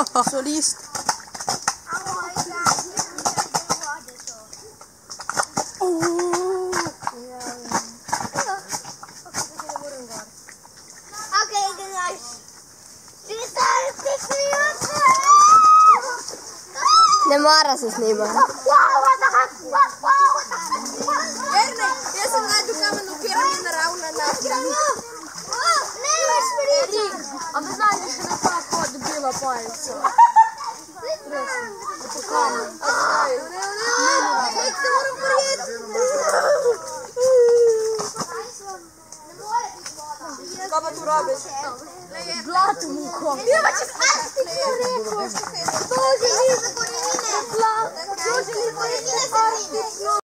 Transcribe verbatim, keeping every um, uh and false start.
Solist. Oke guys, kita pikir. Ne mora se snima. Erne, ja sam nađu kamenu piramidna rauna na A ви знаєте, що на папа добила пальця? Кого tu robiš? Блату мухо. Дуже ліпо. Дуже ліпо.